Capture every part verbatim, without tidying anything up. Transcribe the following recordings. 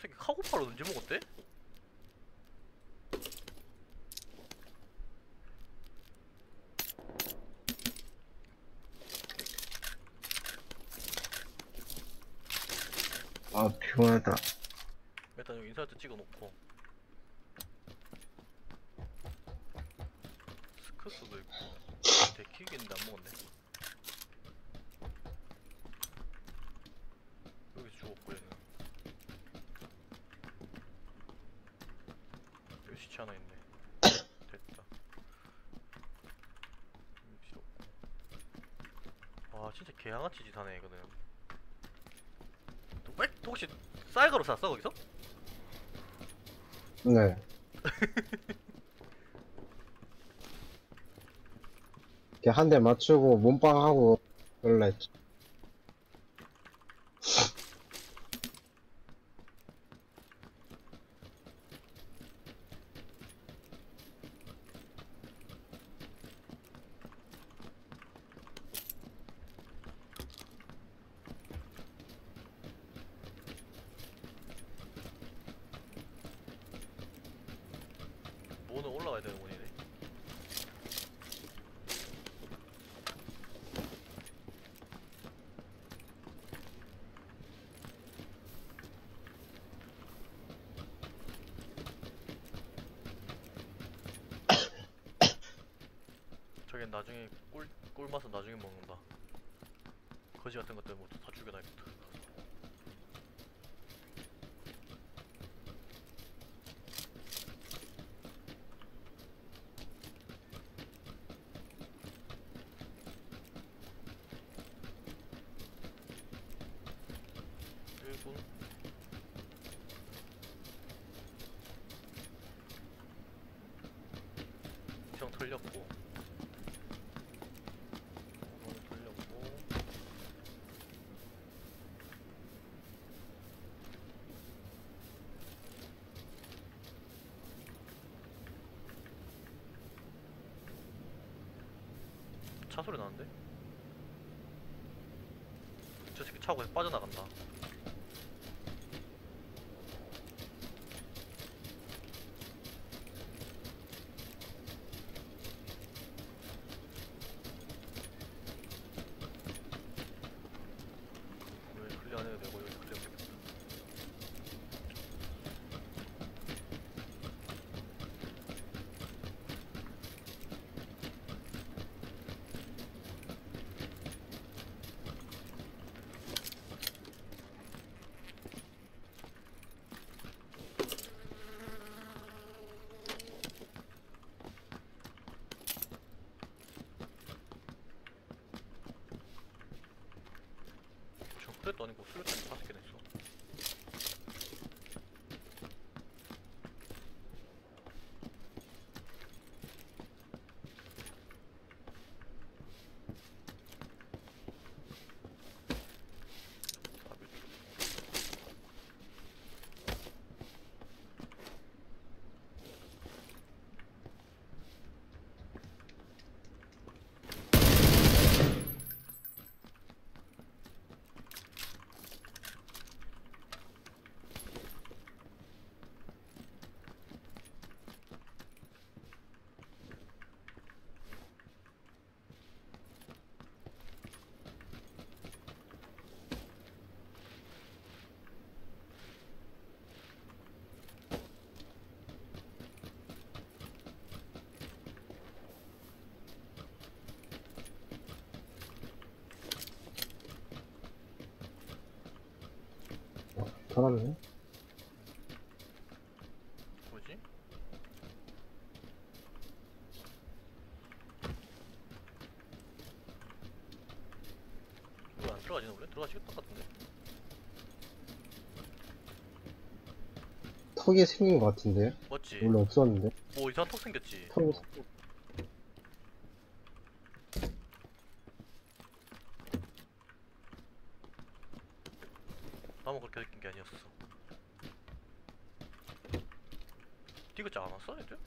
새끼 카고파를 언제 먹었대? 아, 피곤하다. 일단 여기 인사이트 찍어놓고 스크스도 있고 데킥이 있는데 안 먹었네. 여기 죽었고 얘는 여기 시체 하나 있네. 됐다. 필요 없고. 와 진짜 개양아치 짓 하네 이거는. 너, 왜? 너 혹시 쌀가루 샀어 거기서? 네. 이렇게 한 대 맞추고 몸빵하고 그럴라 했지. 뭐는 올라가야 되는 원이네. 저긴 나중에 꿀, 꿀맛은 나중에 먹는다. 거지 같은 것들 모두 다 죽여놔야겠다. 일 분 형 털렸고 이거는 털렸고 차 소리 나는데? 저 새끼 차고 그냥 빠져나간다. 왜 클리어 안 해도 되고 여기서 클리어 되겠다. 그래도 아니고 수류탄이 다섯 개나 있어. 털었네. 뭐지? 왜 안 들어가지나 원래? 들어가지겠다 같은데? 턱이 생긴 것 같은데요? 맞지? 원래 없었는데. 뭐 이상한 턱 생겼지? 턱이 이거. 나만 그렇게 느낀 게 아니었어. 디귿자 안 왔어 애들?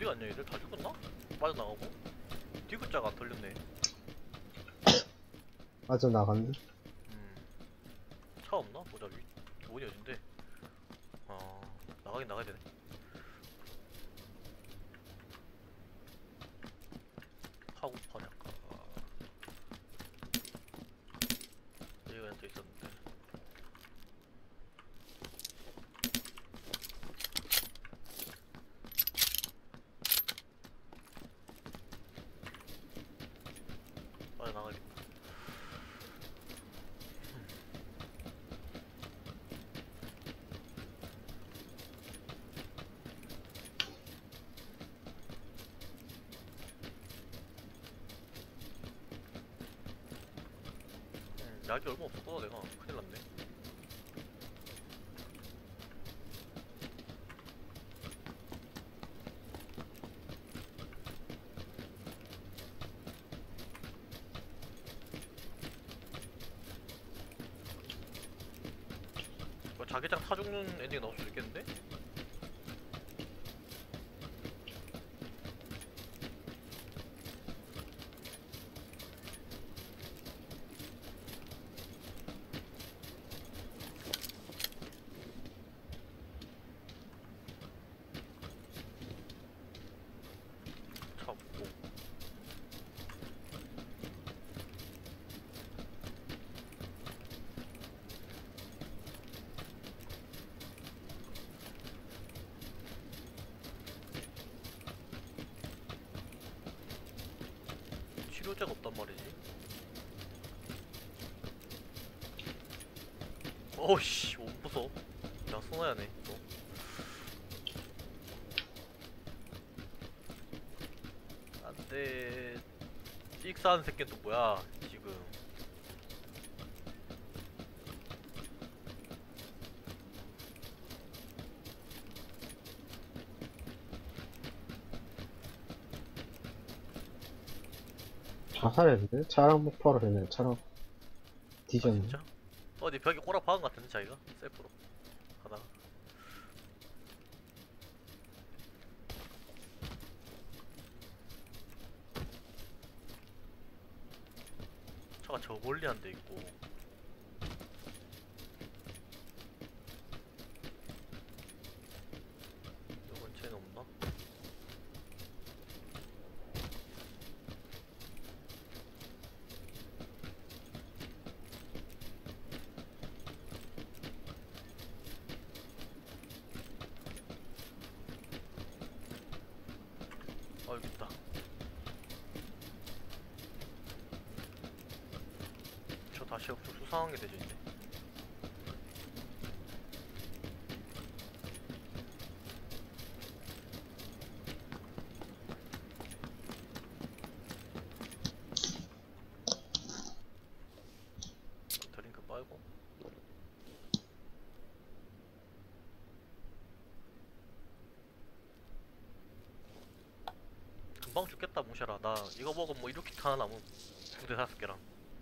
어디 갔냐 얘들? 다 죽었나? 빠져나가고? 디귿자가 안 털렸네. 빠져나갔네. 음. 차 없나? 보자. 위, 원이 어딘데? 아, 나가긴 나가야 되네. 하고 파냐까. 여기가 한테 있었는데. 빠져나가야겠다. 음, 약이 얼마 없었구나 내가. 큰일 났네. 뭐 자기장 타 죽는 엔딩이 나올 수도 있겠는데? 차 없고. 치료제가 없단 말이지. 어우씨, 못 무서워. 야, 손해야네, 또. 안 돼. 찍사하는 새끼는 또 뭐야, 지금. 자살했네? 차량 목표로 했네. 차량 아, 뒤졌네. 진짜? 어디 벽에 꼬라 박은 것 같은데, 자기가? 셀프로. 하다가. 차가 저 멀리 한 대 있고. 요 근처에는 없나? 아, 여기 있다. 저 다시 좀 수상한 게 되죠, 이제. 드링크 빨고. 금방 죽겠다, 뭉샤라. 나 이거 먹으면 뭐 이렇게 하나 남음. 두대 다섯 개랑.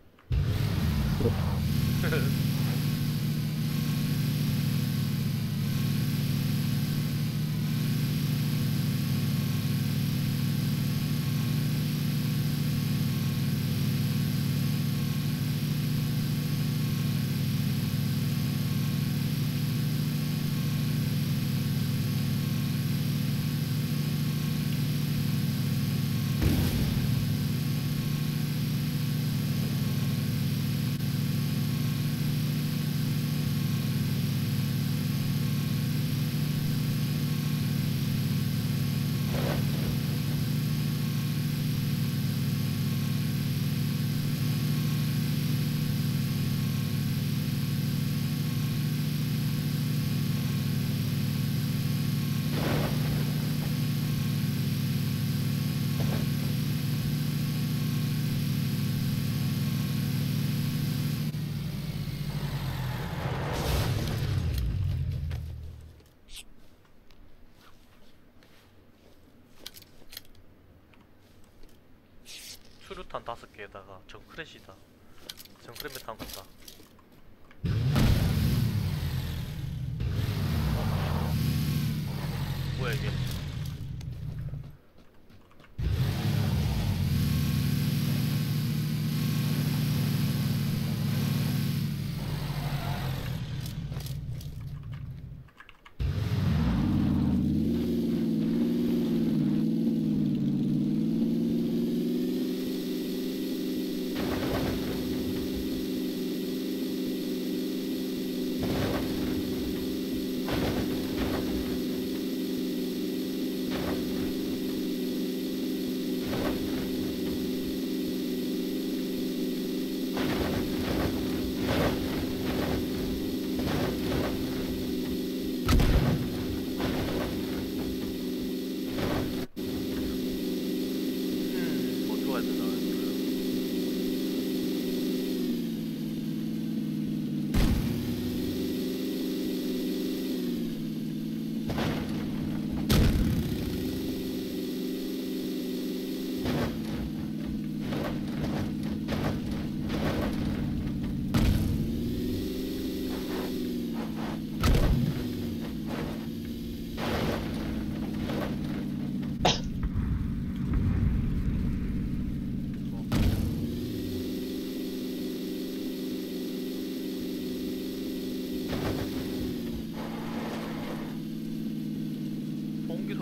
수류탄 다섯 개에다가 정크렛이다. 정크렛 메탄 같다. 어. 뭐야 이게?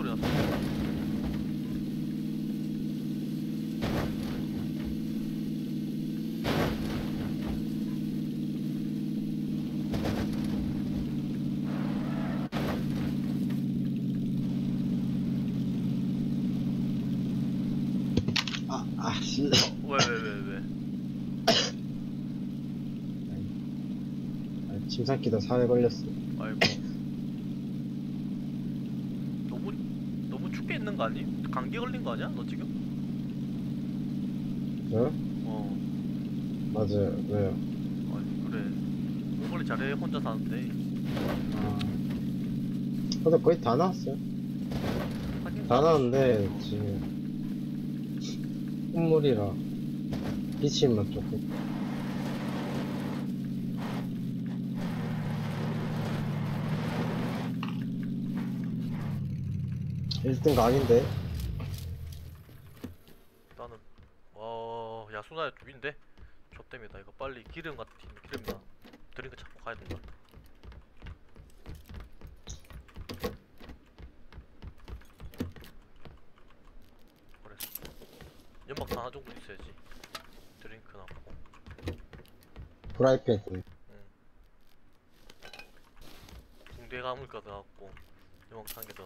났어. 아, 아, 씨. 왜 왜 왜 왜? 아, 침 삼키다 살에 걸렸어. 아이고. 너무 너무 춥게 있는 거 아니? 감기 걸린 거 아니야? 너 지금? 어? 어. 맞아요. 왜요? 아니 그래. 몸 관리 잘해 혼자 사는데. 아. 근데 거의 다 나왔어요. 하긴 다 나왔는데, 어. 지금. 콧물이라. 기침만 조금. 일 등 각인데? 나는 어 야수나야 둘인데 좆됩니다. 이거 빨리 기름 같은 기름이나 드링크 찾고 가야 된다. 그래. 연막탄 하나 정도 있어야지. 드링크 넣고. 프라이팬. 응. 붕대 감을 거 넣었고 연막탄 게 더.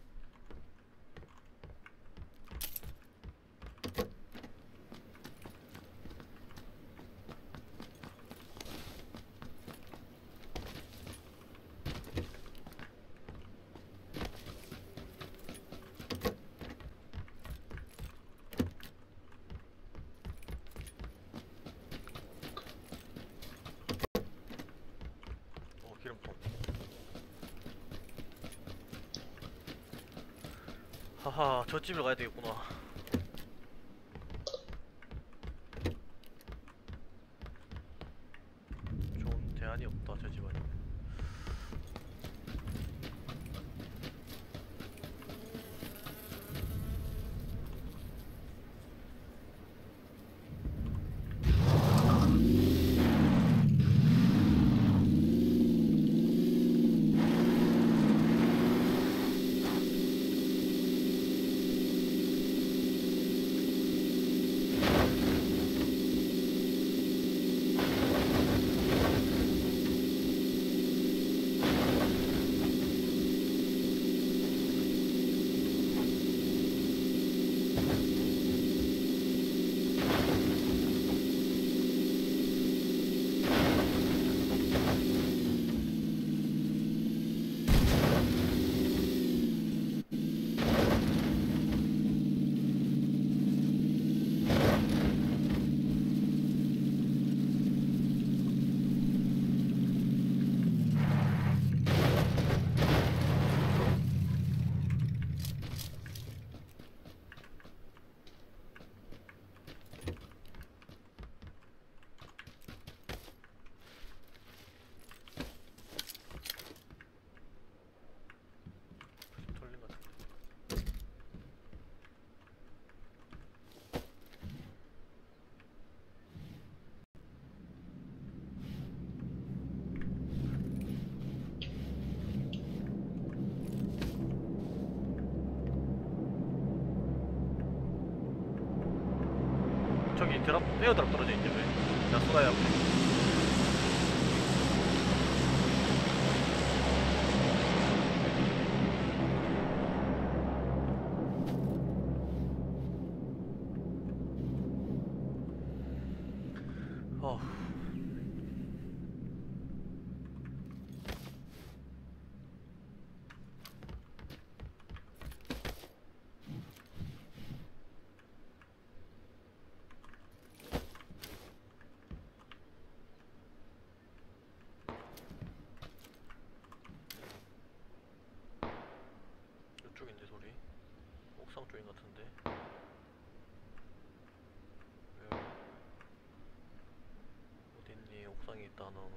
어 기름통. 하하 저 집을 가야 되겠구나. 좋은 대안이 없다 저 집은. 털린 것 같은데. 저기 드랍 에어드랍 떨어져 있는데 왜? 야수나야. 어. 이쪽인데 소리. 옥상 쪽인 것 같은데. 왜? 어딨니? 옥상에 있다 너는.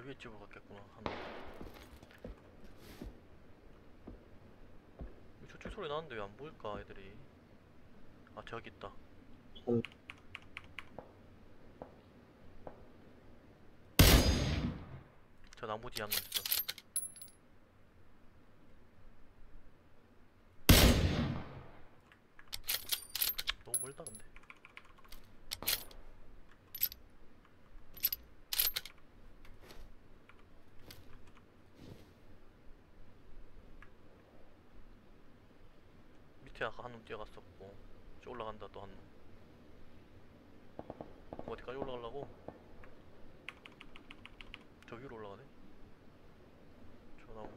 위에 집으로 갔겠구나. 한 저쪽 소리 나는데 왜 안 보일까 애들이? 아 저기 있다. 음. 저 나무 뒤에 한 놈 있어. 너무 멀다 근데. 밑에 아까 한 놈 뛰어갔었고 저 올라간다 또 한 놈. 어디까지 올라가려고? 저 위로 올라가네? 저 나무.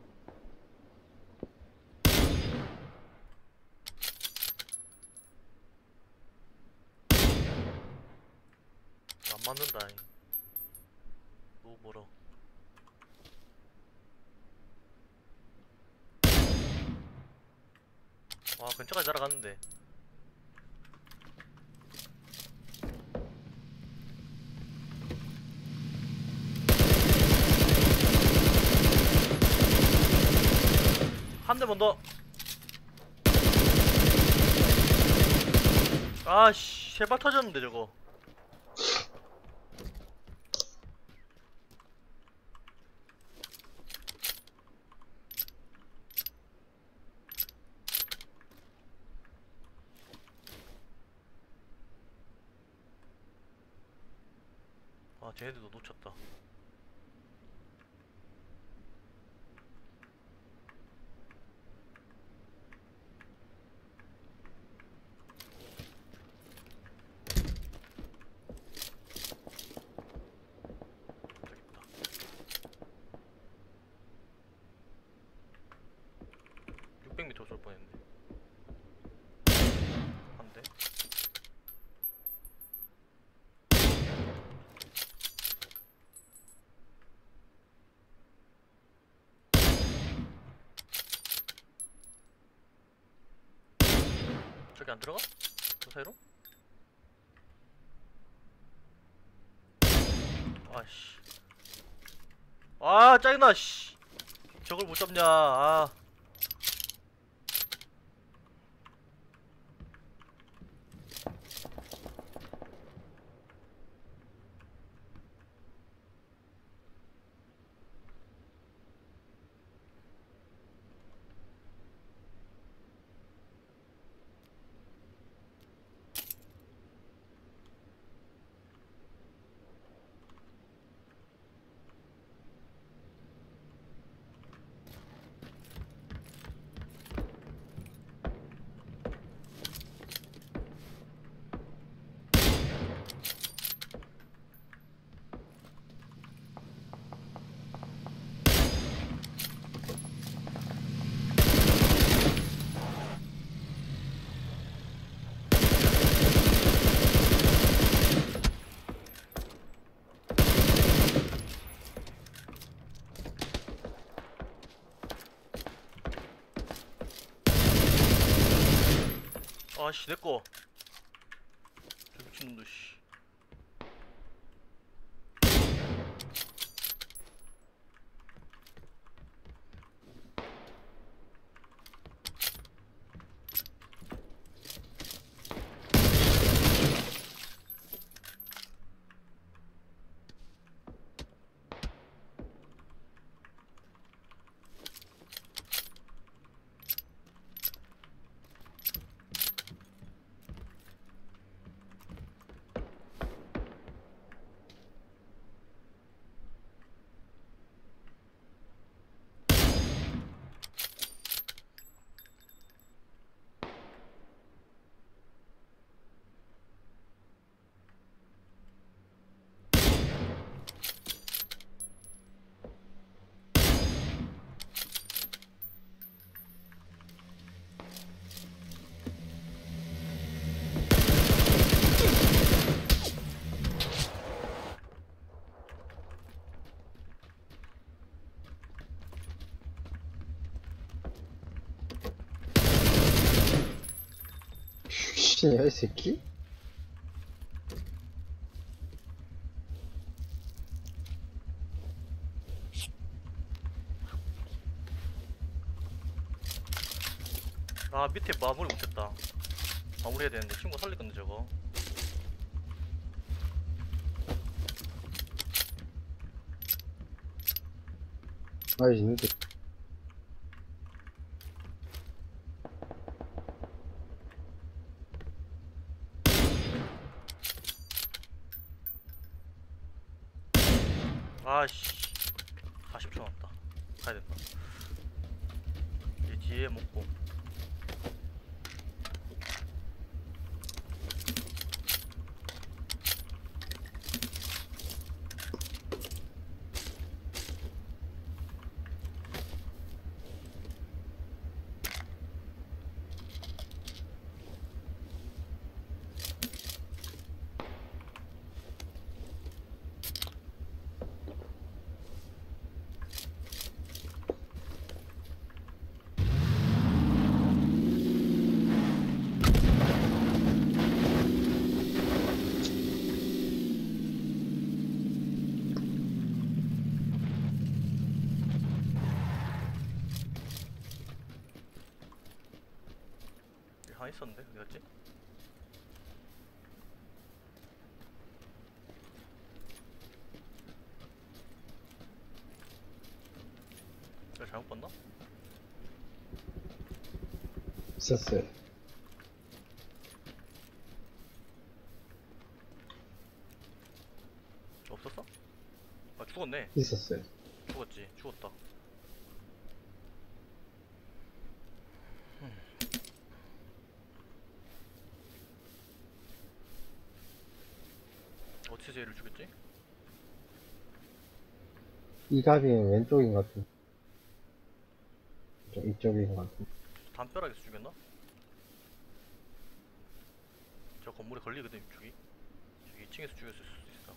안 맞는다. 너무 멀어. 와 근처까지 날아갔는데. 한 대만 더. 아씨 세 발 터졌는데 저거. 아 쟤네들도 놓쳤다. 저기 있다. 육백 미터 쏠 뻔했네. 한 대. 저기 안 들어가? 저 사이로? 아씨. 아 짜증나 씨. 저걸 못 잡냐. 아. 아씨 내꺼. 저 미친놈들 씨. 귀신이야 이 새끼? 아 밑에 마무리 못했다. 마무리 해야 되는데 친구 살릴 건데 저거. 아이, 근데. 아씨 사십 초 남았다. 가야 된다. 이 뒤에 먹고. 하나 있었는데 어디 갔지? 내가 잘못 봤나? 있었어요. 없었어? 아 죽었네. 있었어요. 죽었지. 죽었다. 어디서 얘를 죽였지? 이 갑이 왼쪽인 것 같은. 이쪽, 이쪽인 것 같은. 담벼락에서 죽였나? 저 건물에 걸리거든 저기. 저기 이 층에서 죽였을 수도 있어.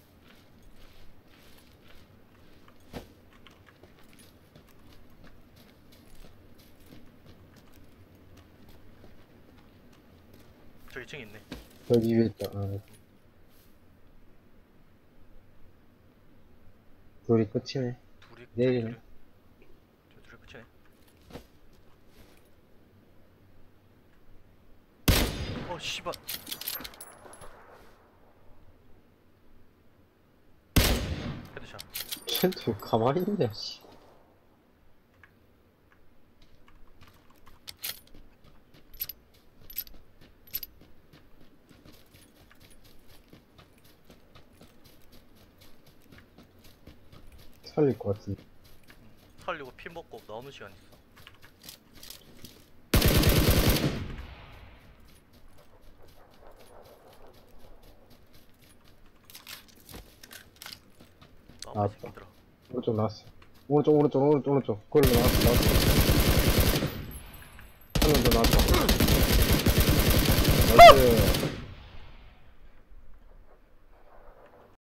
저기 이 층에 있네. 여기 위에 있다. 아. 둘이 끝이네. 둘이 내리네. 둘이, 저 둘이 끝이네. 어 씨발. 헤드샷. 쟤도 가만히 있네, 씨. 살릴 것 같은데. 살리고 피 먹고 나오는 시간 있어. 나오는 나왔다. 새끼들아. 오른쪽 나왔어. 오른쪽, 오른쪽, 오른쪽, 오른쪽. 그걸로 나왔어, 나왔어. 한 명 더 나왔다. 나이스.